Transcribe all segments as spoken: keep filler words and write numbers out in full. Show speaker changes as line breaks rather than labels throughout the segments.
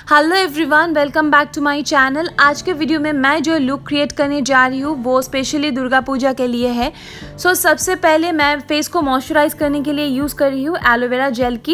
Hello everyone, welcome back to my channel. आज के video में मैं जो लुक क्रिएट करने जा रही हूँ वो स्पेशली दुर्गा पूजा के लिए है। सो so, सबसे पहले मैं फेस को मॉइस्चराइज करने के लिए यूज़ कर रही हूँ एलोवेरा जेल की।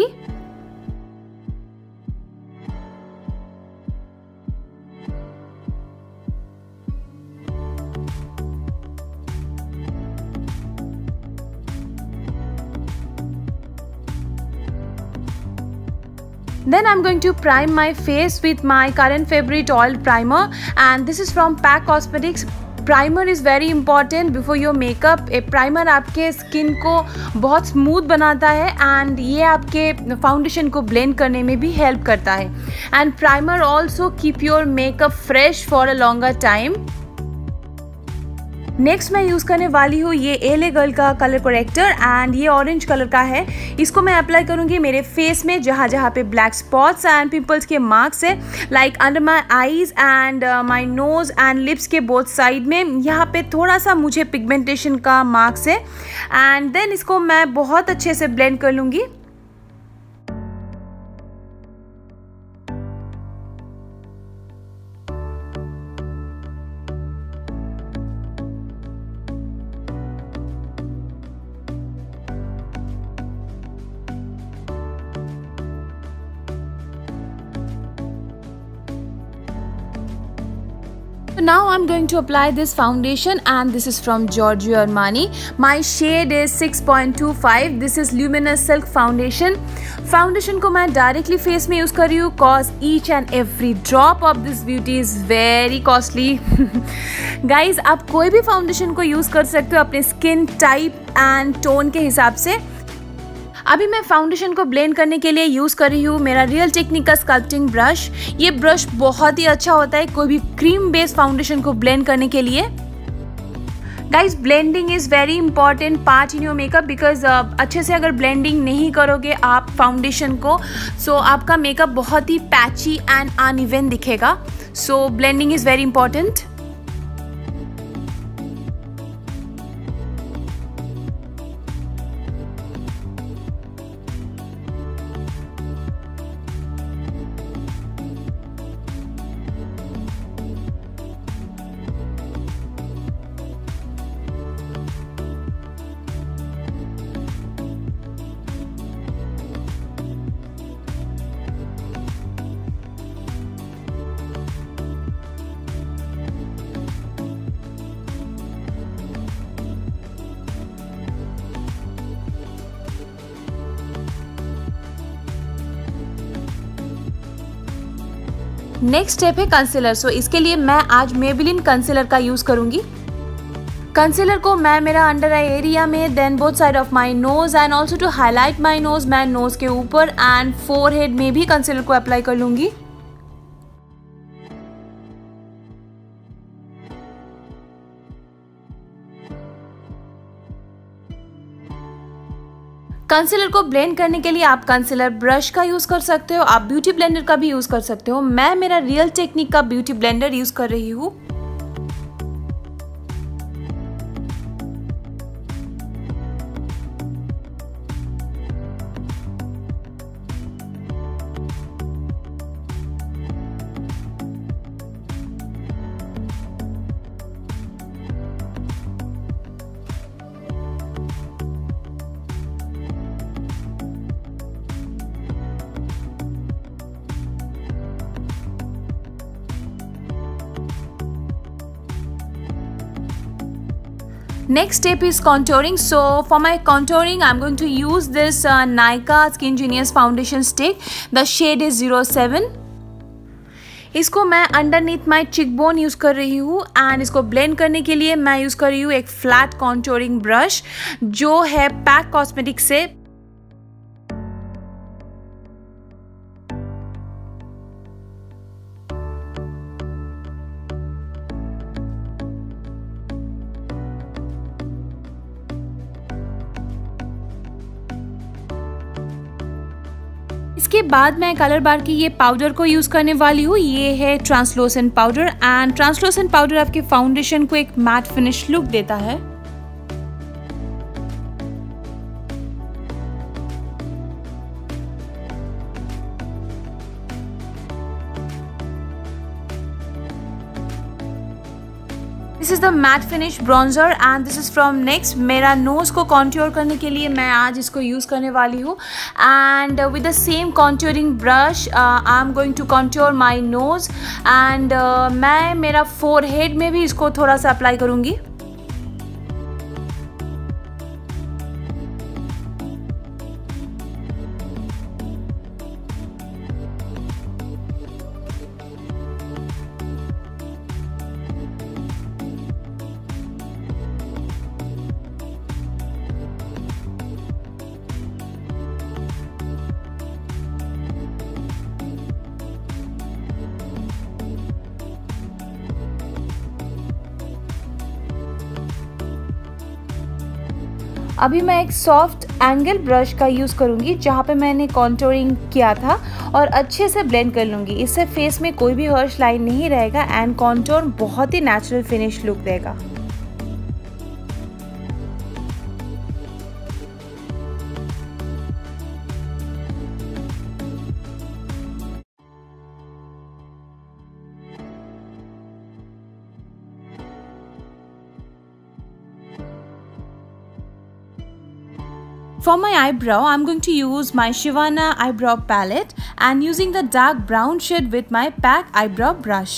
Then I'm going to prime my face with my current favorite oil primer, and this is from Pack Cosmetics. Primer is very important before your makeup. A primer आपके skin को बहुत smooth बनाता है and ये आपके foundation को blend करने में भी हेल्प करता है। And primer also keep your makeup fresh for a longer time. Next मैं यूज़ करने वाली हूँ ये एले गर्ल का कलर करेक्टर एंड ये ऑरेंज कलर का है। इसको मैं अप्लाई करूँगी मेरे फेस में जहाँ जहाँ पे ब्लैक स्पॉट्स एंड पिंपल्स के मार्क्स है, like under my eyes and my nose and lips के बोथ साइड में। यहाँ पे थोड़ा सा मुझे पिगमेंटेशन का मार्क्स है एंड देन इसको मैं बहुत अच्छे से ब्लेंड कर लूँगी। So now I'm going to apply this foundation and this is from Giorgio Armani. My shade is six point two five. This is Luminous Silk Foundation. Foundation को मैं directly face में use कर रही हूँ cause each and every drop of this beauty is very costly. Guys, आप कोई भी foundation को use कर सकते हो अपने skin type and tone के हिसाब से। अभी मैं फाउंडेशन को ब्लेंड करने के लिए यूज़ कर रही हूँ मेरा रियल टेक्निक का स्कल्पटिंग ब्रश। ये ब्रश बहुत ही अच्छा होता है कोई भी क्रीम बेस्ड फाउंडेशन को ब्लेंड करने के लिए। Guys, blending is very important part in your makeup because अच्छे से अगर ब्लेंडिंग नहीं करोगे आप फाउंडेशन को सो so, आपका मेकअप बहुत ही पैची एंड अनइवन दिखेगा। So blending is very important. Next step है कंसीलर। सो इसके लिए मैं आज मेबेलिन कंसीलर का यूज़ करूँगी। कंसीलर को मैं मेरा अंडर आई एरिया में, then both side of my nose and also to highlight my nose, मैं नोज के ऊपर एंड फोरहेड में भी कंसीलर को अप्लाई कर लूँगी। कंसीलर को ब्लेंड करने के लिए आप कंसीलर ब्रश का यूज़ कर सकते हो, आप ब्यूटी ब्लेंडर का भी यूज़ कर सकते हो। मैं मेरा रियल टेक्निक का ब्यूटी ब्लेंडर यूज़ कर रही हूँ। Next step is contouring. So for my contouring I'm going to use this uh, Nykaa Skin Genius foundation stick. The shade is zero seven. इसको मैं अंडरनीथ माई चिक बोन यूज़ कर रही हूँ एंड इसको ब्लेंड करने के लिए मैं यूज़ कर रही हूँ एक फ्लैट कॉन्टोरिंग ब्रश जो है पैक कॉस्मेटिक से। इसके बाद मैं कलर बार की ये पाउडर को यूज़ करने वाली हूँ। ये है translucent powder and translucent powder आपके फाउंडेशन को एक मैट फिनिश लुक देता है। This is the matte finish bronzer and this is from Next. मेरा नोज़ को कॉन्ट्योर करने के लिए मैं आज इसको यूज़ करने वाली हूँ and with the same contouring brush I am going to contour my nose and मैं मेरा फोरहेड में भी इसको थोड़ा सा अप्लाई करूँगी। अभी मैं एक सॉफ्ट एंगल ब्रश का यूज़ करूँगी जहाँ पे मैंने कॉन्टोरिंग किया था और अच्छे से ब्लेंड कर लूँगी। इससे फेस में कोई भी हर्श लाइन नहीं रहेगा एंड कॉन्टोर बहुत ही नेचुरल फिनिश लुक देगा। For my eyebrow, I'm going to use my Shivana eyebrow palette and using the dark brown shade with my PAC eyebrow brush.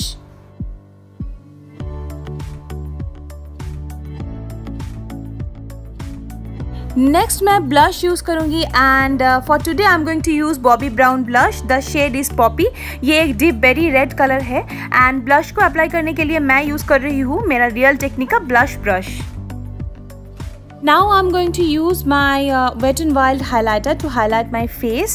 Next मैं blush use करूँगी and uh, for today I'm going to use Bobbi Brown blush. The shade is Poppy. ये एक deep berry red color है and blush को apply करने के लिए मैं use कर रही हूँ मेरा Real Technica blush brush. Now I'm going to use my uh, Wet n Wild highlighter to highlight my face.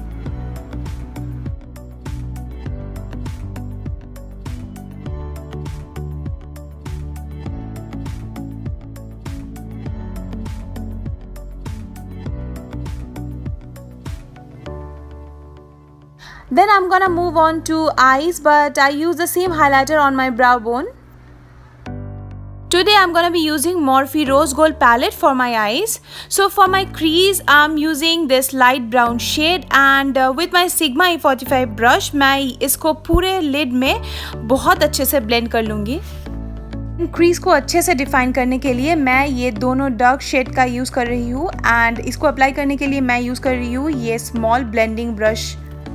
Then I'm gonna move on to eyes, but I use the same highlighter on my brow bone. Today I'm gonna be using Morphe Rose Gold palette for my eyes. So for my crease I'm using this light brown shade and uh, with my Sigma E forty-five brush मैं इसको पूरे lid में बहुत अच्छे से blend कर लूँगी। crease को अच्छे से define करने के लिए मैं ये दोनों dark shade का use कर रही हूँ and इसको apply करने के लिए मैं use कर रही हूँ ये small blending brush।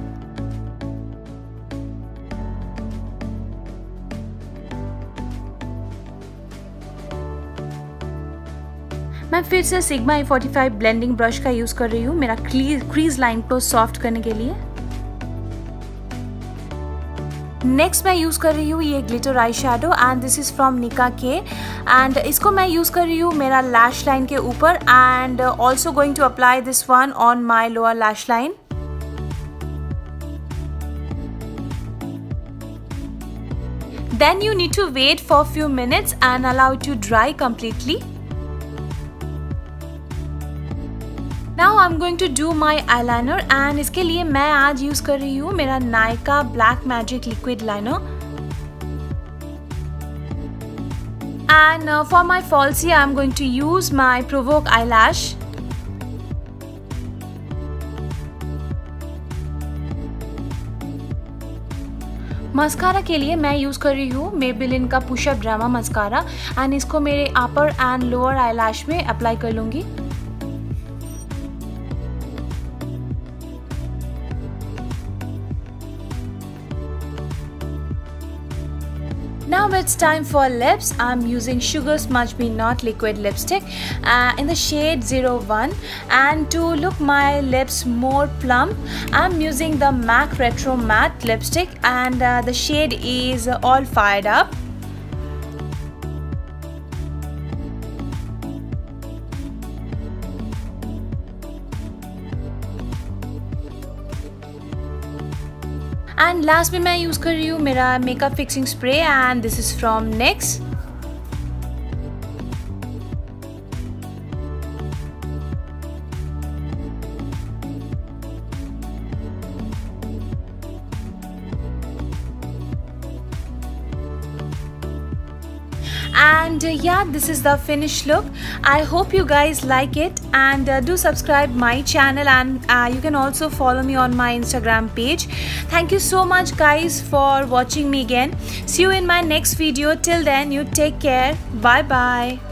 मैं फिर से Sigma E forty five blending brush का यूज़ कर रही हूँ मेरा क्रीज लाइन को सॉफ्ट करने के लिए। नेक्स्ट मैं यूज़ कर रही हूँ ये glitter eye shadow and this is from Nicka K and इसको मैं यूज़ कर रही हूँ मेरा लैश लाइन के ऊपर and also going to apply this one on my lower lash line. Then you need to wait for a few minutes and allow it to dry completely. Now I'm going to do my eyeliner and इसके लिए मैं आज use कर रही हूँ मेरा Nykaa Black Magic Liquid Liner and uh, for my falsie I'm going to use my Provoke eyelash. Mascara के लिए मैं यूज़ कर रही हूँ Maybelline का push up drama mascara and इसको मेरे अपर एंड लोअर आईलैश में अप्लाई कर लूँगी। Now it's time for lips. I'm using Sugar Smudge Me Not Liquid Lipstick uh, in the shade zero one and to look my lips more plump I'm using the MAC Retro Matte Lipstick and uh, the shade is All Fired Up. And last में मैं use कर रही हूँ मेरा makeup fixing spray and this is from NYX. And uh, yeah, this is the finished look. I hope you guys like it, and uh, do subscribe my channel, and uh, you can also follow me on my Instagram page. Thank you so much guys for watching me again. See you in my next video. Till then, you take care. Bye bye.